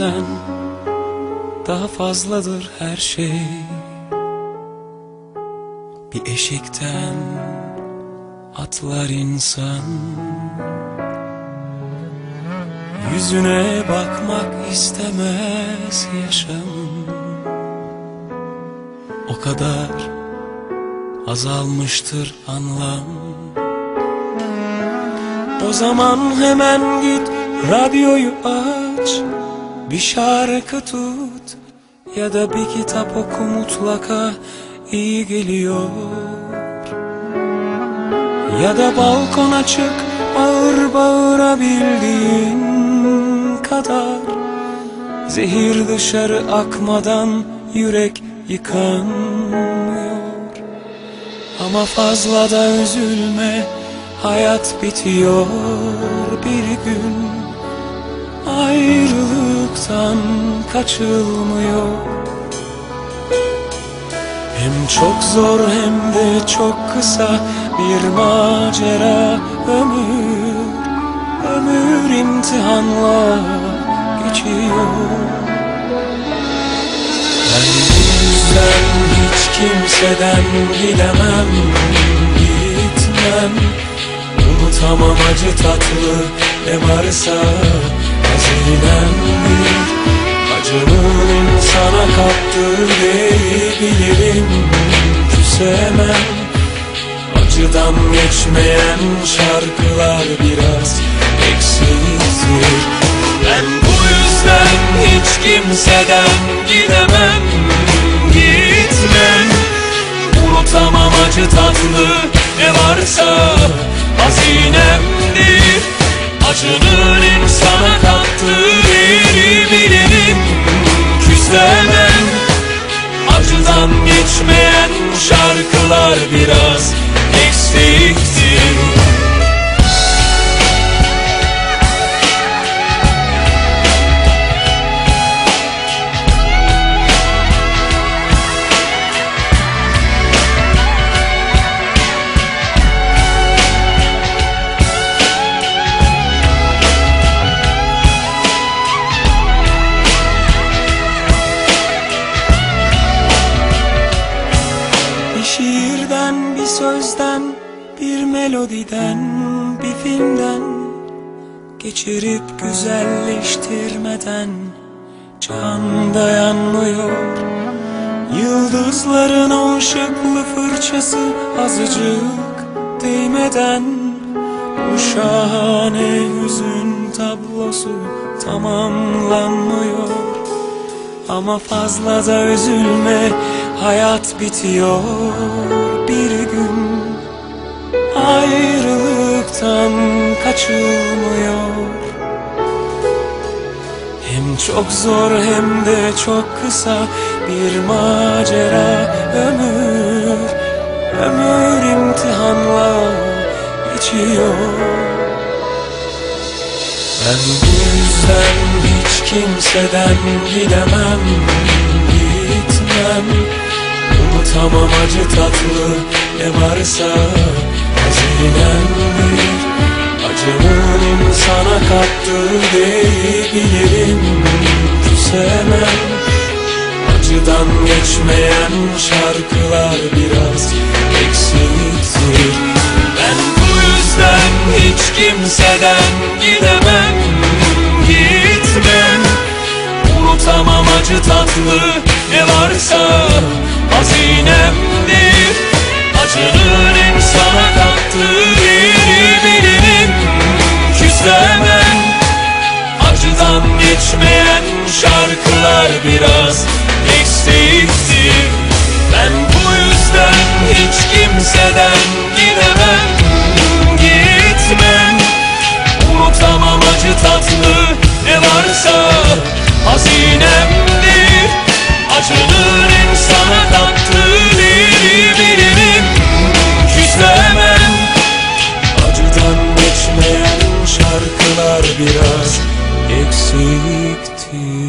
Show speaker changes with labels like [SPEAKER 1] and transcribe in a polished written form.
[SPEAKER 1] sen, daha fazladır her şey. Bir eşikten atlar insan, yüzüne bakmak istemez yaşam. O kadar azalmıştır anlam. O zaman hemen git, radyoyu aç, bir şarkı tut ya da bir kitap oku, mutlaka iyi geliyor. Ya da balkona çık, bağır bağırabildiğin kadar. Zehir dışarı akmadan yürek yıkanmıyor. Ama fazla da üzülme, hayat bitiyor bir gün. Ayrılıktan kaçılmıyor. Hem çok zor hem de çok kısa bir macera ömür. Ömür imtihanla geçiyor. Ben bu yüzden hiç kimseden gidemem, gitmem. Unutamam acı tatlı ne varsa hazinemdir. Acının insana kattığı değeri bilirim, küsemem. Acıdan geçmeyen şarkılar biraz eksiktir. Ben bu yüzden hiç kimseden gidemem, gitmem. Unutamam acı tatlı ne varsa hazinemdir. Acının insana kattığı değeri bilirim, küsemem. Acıdan geçmeyen şarkılar biraz eksiktir. Bir şiirden, bir sözden, bir melodiden, bir filmden geçirip güzelleştirmeden can dayanmıyor. Yıldızların o ışıklı fırçası azıcık değmeden bu şahane hüzün tablosu tamamlanmıyor. Ama fazla da üzülme, hayat bitiyor bir gün. Ayrılıktan kaçılmıyor. Hem çok zor hem de çok kısa bir macera ömür. Ömür imtihanla geçiyor. Ben bu yüzden hiç kimseden gidemem, gitmem. Unutamam acı tatlı ne varsa hazinemdir. Acının insana kattığı değeri bilirim, küsemem. Acıdan geçmeyen şarkılar biraz eksiktir. Ben bu yüzden hiç kimseden gidemem, gitmem. Unutamam acı tatlı ne varsa hazinemdir. Acının insana kattığı değeri bilirim, küsemem. Acıdan geçmeyen şarkılar biraz eksiktir. Ben bu yüzden hiç kimseden gidemem, gitmem. Unutamam acı tatlı ne varsa hazinemdir. Acının insana kattığı değeri bilirim, küsemem. Acıdan geçmeyen şarkılar biraz eksiktir.